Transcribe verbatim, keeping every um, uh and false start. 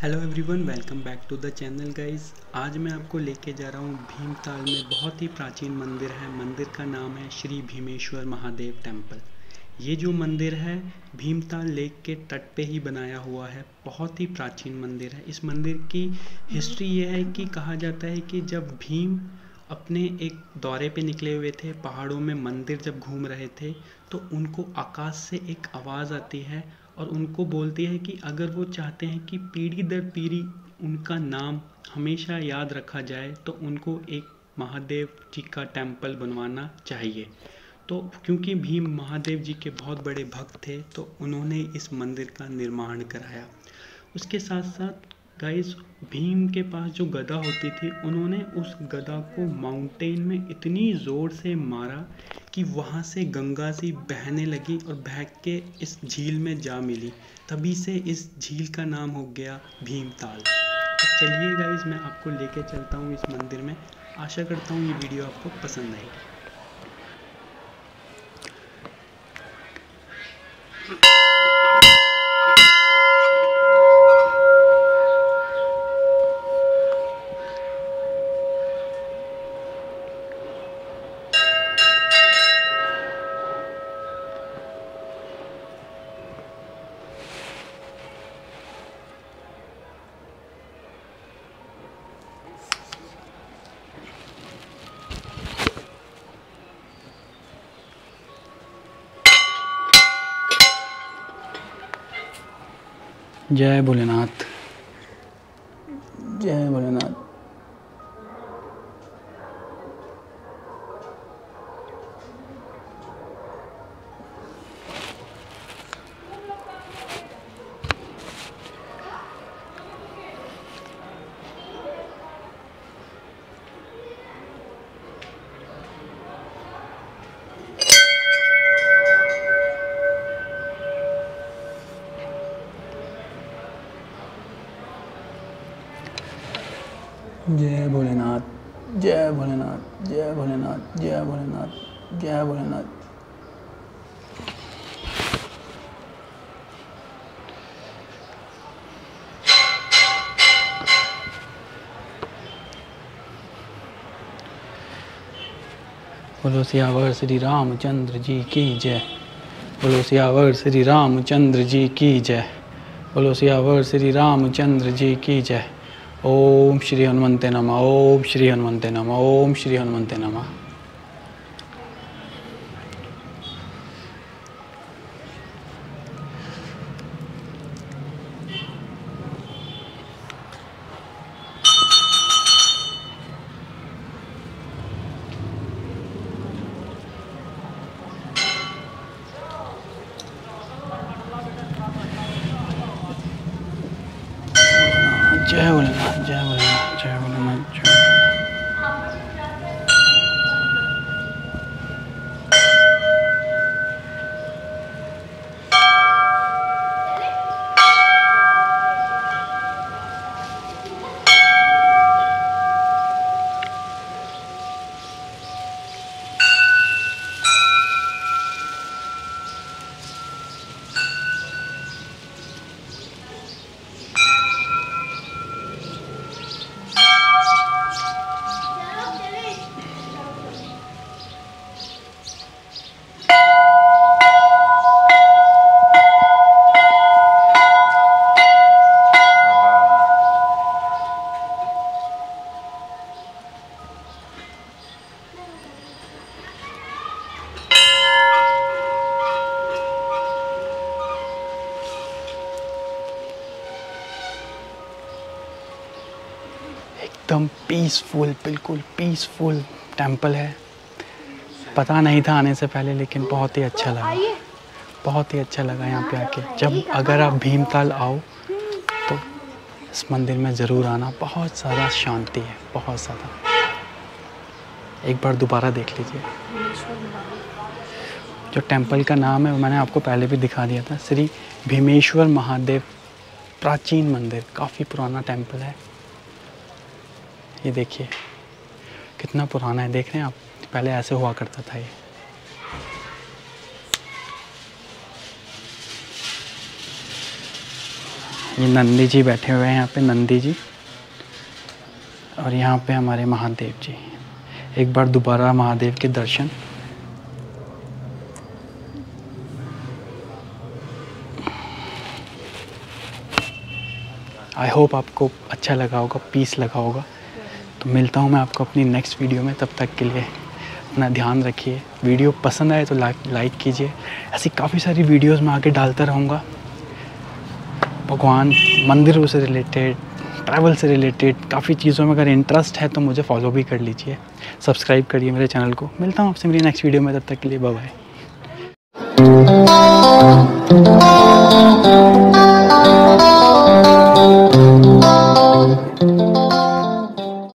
Hello everyone, welcome back to the channel guys. आज मैं आपको लेके जा रहा हूँ भीमताल में बहुत ही प्राचीन मंदिर है। मंदिर का नाम है श्री भीमेश्वर महादेव टेम्पल। ये जो मंदिर है भीमताल लेक के तट पे ही बनाया हुआ है। बहुत ही प्राचीन मंदिर है। इस मंदिर की हिस्ट्री ये है कि कहा जाता है कि जब भीम अपने एक दौरे पे निकले हुए थे, पहाड़ों में मंदिर जब घूम रहे थे, तो उनको आकाश से एक आवाज़ आती है और उनको बोलती है कि अगर वो चाहते हैं कि पीढ़ी दर पीढ़ी उनका नाम हमेशा याद रखा जाए तो उनको एक महादेव जी का टेम्पल बनवाना चाहिए। तो क्योंकि भीम महादेव जी के बहुत बड़े भक्त थे तो उन्होंने इस मंदिर का निर्माण कराया। उसके साथ साथ गाइस, भीम के पास जो गदा होती थी, उन्होंने उस गदा को माउंटेन में इतनी ज़ोर से मारा कि वहाँ से गंगा सी बहने लगी और बह के इस झील में जा मिली। तभी से इस झील का नाम हो गया भीमताल। तो चलिए गाइस, मैं आपको लेके चलता हूँ इस मंदिर में। आशा करता हूँ ये वीडियो आपको पसंद आएगी। जय भोलेनाथ, जय भोलेनाथ। जय भोलेनाथ, जय भोलेनाथ, जय भोलेनाथ, जय भोलेनाथ, जय भोलेनाथ। बोलो सियावर श्री रामचंद्र जी की जय। बोलो सियावर श्री रामचंद्र जी की जय। बोलो सियावर श्री रामचंद्र जी की जय। ओम श्री हनुमंते नमः। ओम श्री हनुमंते नमः। ओम श्री हनुमंते नमः। जय भोलेनाथ, जय भोलेनाथ, जय भोलेनाथ, जय। एकदम पीसफुल, बिल्कुल पीसफुल टेंपल है। पता नहीं था आने से पहले, लेकिन बहुत ही अच्छा लगा। बहुत ही अच्छा लगा यहाँ पे आके। जब अगर आप भीमताल आओ तो इस मंदिर में ज़रूर आना। बहुत ज़्यादा शांति है, बहुत ज़्यादा। एक बार दोबारा देख लीजिए। जो टेंपल का नाम है वो मैंने आपको पहले भी दिखा दिया था, श्री भीमेश्वर महादेव। प्राचीन मंदिर, काफ़ी पुराना टेंपल है। ये देखिए कितना पुराना है, देख रहे हैं आप। पहले ऐसे हुआ करता था ये। ये नंदी जी बैठे हुए हैं यहाँ पे, नंदी जी। और यहाँ पे हमारे महादेव जी। एक बार दोबारा महादेव के दर्शन। आई होप आपको अच्छा लगा होगा, पीस लगा होगा। तो मिलता हूँ मैं आपको अपनी नेक्स्ट वीडियो में। तब तक के लिए अपना ध्यान रखिए। वीडियो पसंद आए तो लाइक कीजिए। ऐसी काफ़ी सारी वीडियोस मैं आगे डालता रहूँगा, भगवान, मंदिरों से रिलेटेड, ट्रैवल से रिलेटेड काफ़ी चीज़ों में। अगर इंटरेस्ट है तो मुझे फॉलो भी कर लीजिए, सब्सक्राइब करिए मेरे चैनल को। मिलता हूँ आपसे मेरी नेक्स्ट वीडियो में। तब तक के लिए बाय बाय।